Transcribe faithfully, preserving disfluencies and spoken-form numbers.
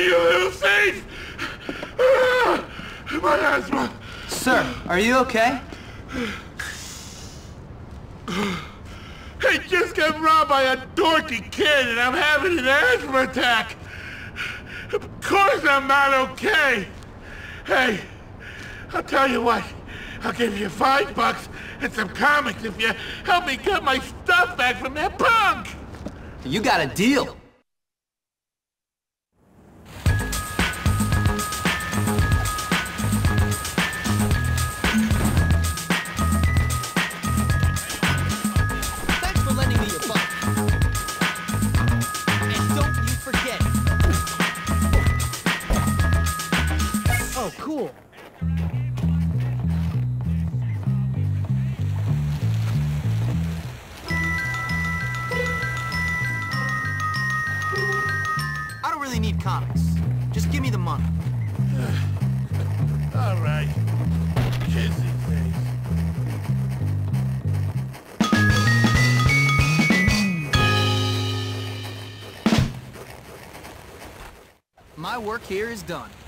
you little thief! Ah, my asthma! Sir, are you okay? I just got robbed by a dorky kid and I'm having an asthma attack! Of course I'm not okay! Hey, I'll tell you what. I'll give you five bucks and some comics if you help me get my stuff back from that punk! You got a deal. Thanks for lending me your bike. And don't you forget it. Oh, cool. I don't really need comics. Just give me the money. All right. Kissy face. My work here is done.